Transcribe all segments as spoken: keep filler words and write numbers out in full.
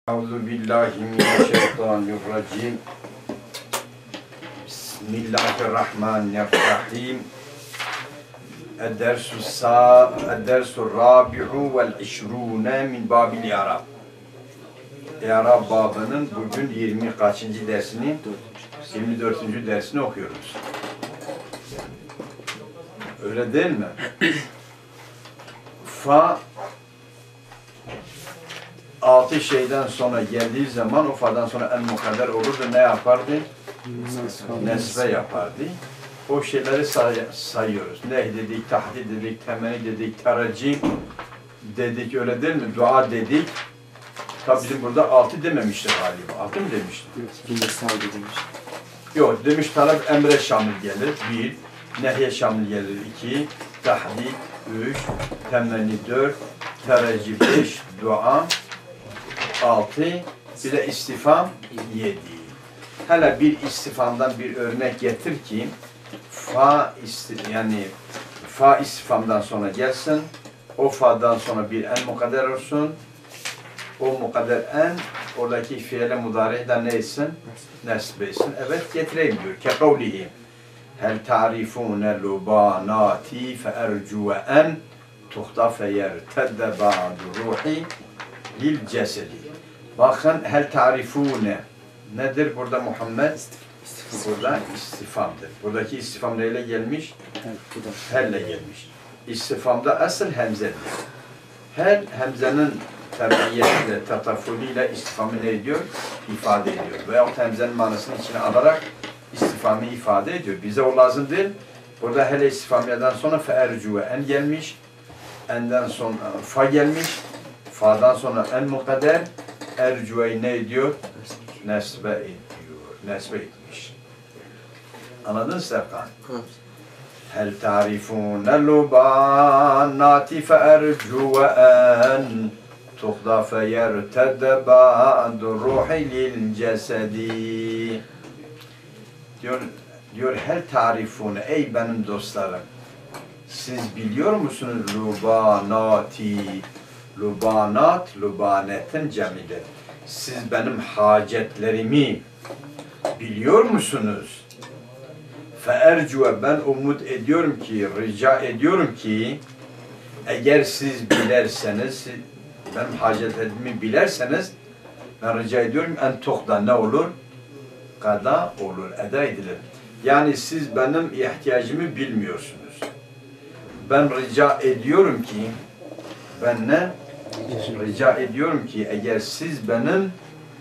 Euzu billahi mineşşeytanirracim. Bismillahirrahmanirrahim. Ed-dersus sa ed-dersus rabi'u vel işrûne min babil i'rab. İ'rab babının bugün yirmi kaçıncı dersini? yirmi dördüncü dersini okuyoruz. Öyle değil mi? Fa altı şeyden sonra geldiği zaman o fa'dan sonra en mukadder olurdu. Ne yapardı? Nesbe yapardı. O şeyleri say sayıyoruz. Ne dedik? Tahdid dedik, temenni dedik, teracim dedik. Öyle değil mi? Dua dedik. Tabi bizim burada altı dememiştir galiba. Altı mı demişti? Yok demiş, talep emre şamil gelir. Bir. Nehye şamil gelir. İki. Tahdid. Üç. Temenni. Dört. Teracim. Beş. Dua. Altı. Bir de istifam. Yedi. Hala bir istifamdan bir örnek getir ki fa yani fa istifamdan sonra gelsin. O fa'dan sonra bir en mukadder olsun. O mukadder en oradaki fiile mudari'den neysin? Nesbeysin. Evet getireyim diyor. Kekavlihi. Hel ta'rifune lubanati fe ercu en tuhta fe yertedde ba'du ruhi lil cesedi. Bakın hel ta'rifune nedir burada Muhammed? Burada istifamdır. Buradaki istifam neyle gelmiş? Helle gelmiş. İstifamda asıl hemzedir. Her hemzenin terbiyesiyle, tatafuliyle istifamı ne ediyor? İfade ediyor. Veyahut hemzenin manasını içine alarak istifamı ifade ediyor. Bize o lazım değil. Burada hele istifamiyeden sonra fe'ercuve en gelmiş. Enden sonra fa gelmiş. Fa'dan sonra en mukadder. Ercuve'yi ne ediyor? Nesbe ediyor. Nesbe etmiş. Anladın mı Serkan? Hel tarifûne lubanati fe'ercuve'en tuhda feyertedde ba'du ruhi lil cesedi. Diyor, diyor hel tarifûne ey benim dostlarım. Siz biliyor musunuz lubanati? Lubanat, lubanetin cemidir. Siz benim hacetlerimi biliyor musunuz? Fe'ercuve ben umut ediyorum ki, rica ediyorum ki eğer siz bilerseniz, benim hacetlerimi bilerseniz ben rica ediyorum en tuhda ne olur? Kada olur, eda edilir. Yani siz benim ihtiyacımı bilmiyorsunuz. Ben rica ediyorum ki ben ne? Rica ediyorum ki eğer siz benim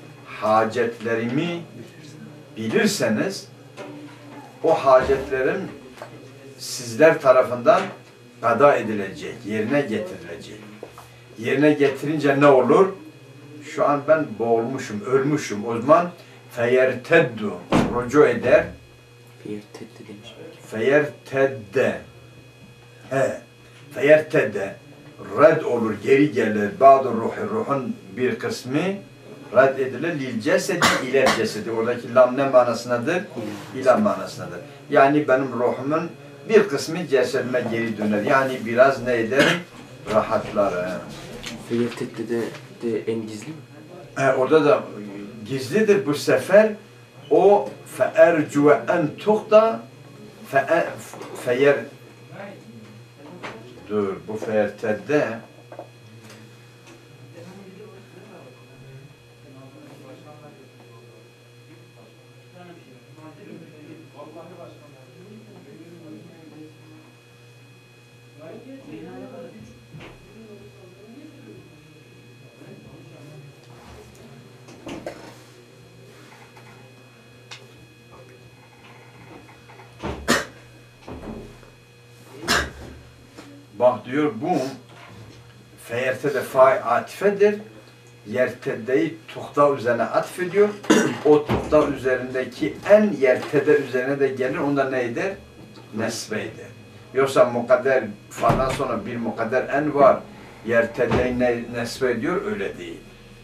hacetlerimi bilirseniz o hacetlerim sizler tarafından kada edilecek, yerine getirilecek. Yerine getirince ne olur? Şu an ben boğulmuşum, ölmüşüm. O zaman feyerteddu, rucu eder. Feyertedde demiş. Feyertedde. He. Feyertedde. Red olur, geri gelir. Bazı ruhi, ruhun bir kısmı red edilir. Lil cesedi, ile cesedi. Oradaki lam ne manasındadır? İla manasındadır. Yani benim ruhumun bir kısmı cesedime geri döner. Yani biraz ne eder? Rahatlarım. Feyertedde de, de en gizli mi? He, orada da gizlidir bu sefer. O fe'ercuve en tuhda fe'er dur, bu fe'ertedde bak diyor bu feyertede fa'i atifedir. Yertedeyi tuhta üzerine atfediyor. O tuhta üzerindeki en yertede üzerine de gelir. Onda neydir? Nesbeydir. Yoksa mukadder fa'dan sonra bir mukadder en var. Yertedeyi ne, nesbe ediyor. Öyle değil.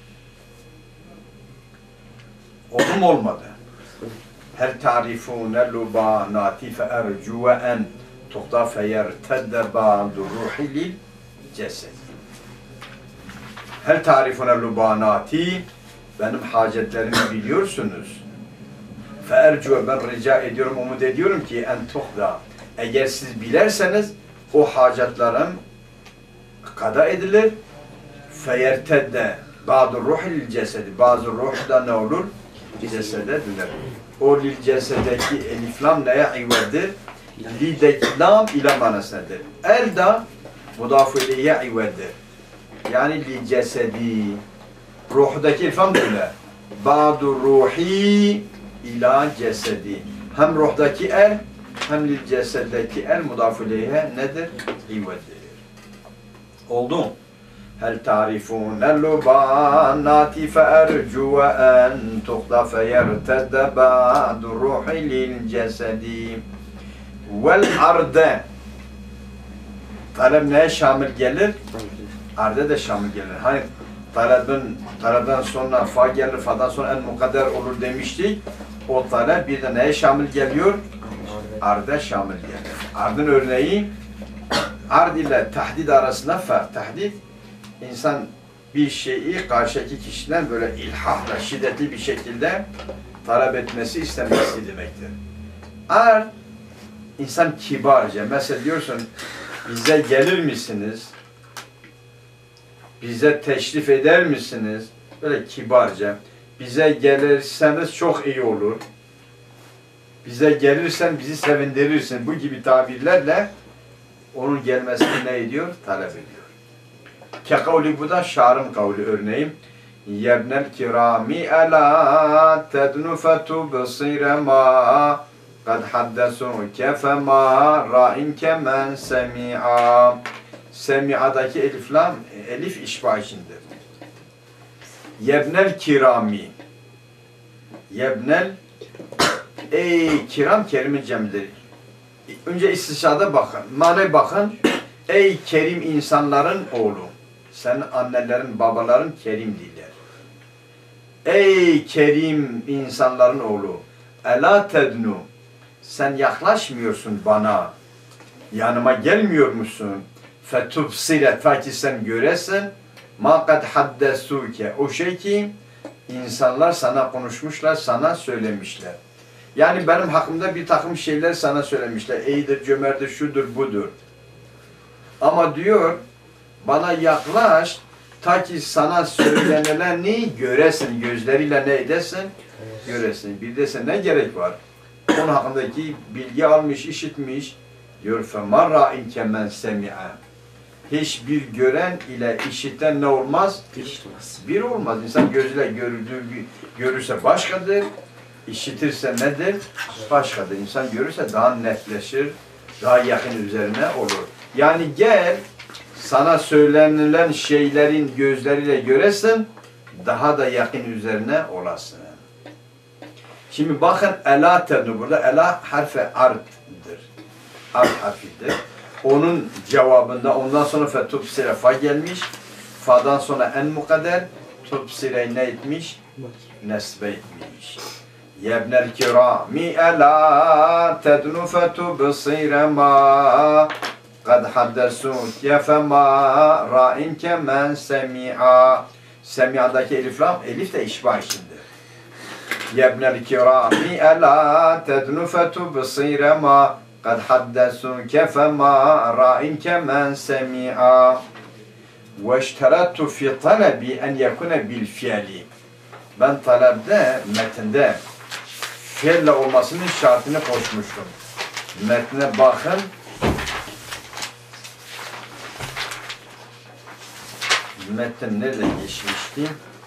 Olum olmadı. Hel tarifûne lubanati fe'ercuve en tuhta feyertedde ba'du ruhi lil cesed. Hel tarifune lubanati benim hacetlerimi biliyorsunuz. Feercu, ben rica ediyorum, umut ediyorum ki en tuhda. Eğer siz bilerseniz o hacetlerim kada edilir. Feyertedde bazı ruhil cesedi, bazı ruh da ne olur? Cesede döner. O lil cesedeki elif lam neye ivvedir? Lideki lam ile manasındadır. El da mudaf ileyhe ivvedir. Yani li cesedi. Ruhdaki elif lam döner. Bazı ruhi ila cesedi. Hem ruhdaki el hem lil ceseddeki el mudaf ileyhe nedir? İvvedir. Oldu mu? هل تعرفون اللبانات فأرجو أن تخضى فيرتد بعد الروح للجسد والعرض talep neye şamil gelir? Arda da şamil gelir. Hani talebin, talebden sonra fa gelir, fa'dan sonra en mukadder olur demiştik. O talep bir de neye şamil geliyor? Arda şamil gelir. Ardın örneği ard ile tahdid arasında fark. Tahdid İnsan bir şeyi karşıdaki kişiden böyle ilhahla, şiddetli bir şekilde talep etmesi, istemesi demektir. Eğer insan kibarca, mesela diyorsun, bize gelir misiniz? Bize teşrif eder misiniz? Böyle kibarca. Bize gelirseniz çok iyi olur. Bize gelirsen bizi sevindirirsin. Bu gibi tabirlerle onun gelmesini ne ediyor? Talep ediyor. Kekavli bu da şarın kavli örneğin. Yebnel kirami ela tednu fetubsire ma kad haddesuke fema ra'inke men semi'a. Semi'adaki elif lam, elif işba içindir. Yebnel kirami. Yebnel ey kiram kerimin cemidir. Önce istişada bakın. Mane bakın. Ey kerim insanların oğlu. Sen annelerin, babaların kerim diller. Ey kerim insanların oğlu. Ela tednu. Sen yaklaşmıyorsun bana. Yanıma gelmiyor musun? Fetubsire. Ta ki sen göresin. Ma kad haddesuke. O şey ki insanlar sana konuşmuşlar, sana söylemişler. Yani benim hakkımda bir takım şeyler sana söylemişler. İyidir, cömerttir, şudur, budur. Ama diyor, bana yaklaş, ta ki sana söylenileni göresin, gözleriyle ne edesin? Göresin. Bir de sen ne gerek var? Onun hakkındaki bilgi almış, işitmiş. Diyor, فَمَرَّ اِنْ كَمَنْ سَمِعَ. Hiçbir gören ile işiten ne olmaz? Bir olmaz. İnsan gözüyle gördüğü, görürse başkadır. İşitirse nedir? Başkadır. İnsan görürse daha netleşir, daha yakın üzerine olur. Yani gel, sana söylenilen şeylerin gözleriyle göresin, daha da yakın üzerine olasın. Şimdi bakın, ela tednu burada, ela harfi ard'dır. Ard harfidir. Onun cevabında, ondan sonra fetubsire fa gelmiş, fa'dan sonra en mukadder, tubsire ne etmiş? Nesbe etmiş. Yebnel kirami ela tednu fetubsire ma kad haddesuke fema ra'inke men semi'a. Semi'adaki elif lam, elif de işba içindir. Yebnel kirami ela tednu fetubsire ma kad haddesuke fema ra'inke men semi'a. Veşterattu fi talebi en yekune bil fiili. Ben talebde, metinde fiille olmasının şartını koşmuştum. Metne bakın. Metin nerede geçmişti?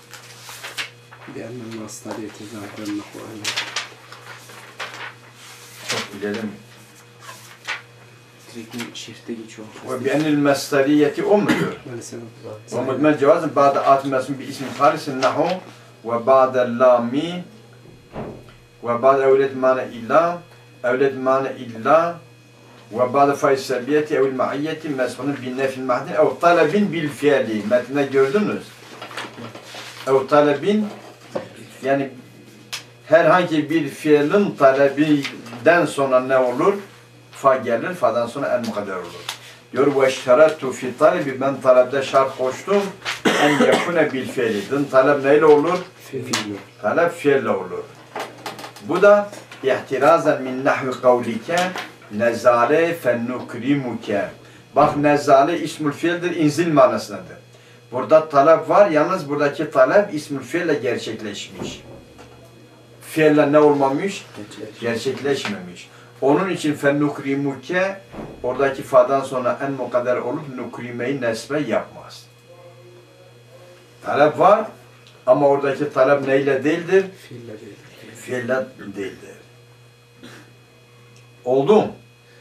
بأن المصدرية تظهر النحو أيضا. Çok bilelim. Direkt şifte geçiyor. Ve bi'enil mestariyeti o mudur? مثلا Ve mudmel cevazın ba'da atmasın bi ismin harisin nahu ve ba'da lami ve ba'da evlet mana illa evlet mana illa ve ba'da faiz selbiyeti evil ma'iyyeti mesfunun bin nefil mahdin ev talebin bil fiili. Metne gördünüz. Ev talebin yani herhangi bir fiilin talebinden sonra ne olur? Fa gelir, fa'dan sonra en mukadder olur. Diyor ve şerattu fi talebi, ben talebde şart koştum. en yakune bil fiili. Dın talep neyle olur? Fiil. Talep fiille olur. Bu da ihtirazan min nahvi kavlike nezale fennukrimuke. Bak nezale ismül fiildir, inzil manasındadır. Burada talep var, yalnız buradaki talep ismül fiille gerçekleşmiş. Fiille ne olmamış? Gerçekleşmemiş. Onun için fennukrimuke oradaki fadan sonra en mukadder olup nukrimeyi nesbe yapmaz. Talep var ama oradaki talep neyle değildir? Fiille değil. Fiille değildir. Oldu mu?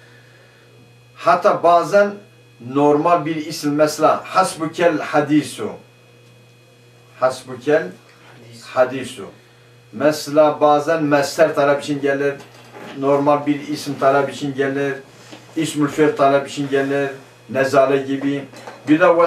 Hatta bazen normal bir isim mesela hasbukel hadisu. Hasbukel hadisu. Mesela bazen mesler talep için gelir. Normal bir isim talep için gelir. İsmül fiil talep için gelir. Nezale gibi. Bir de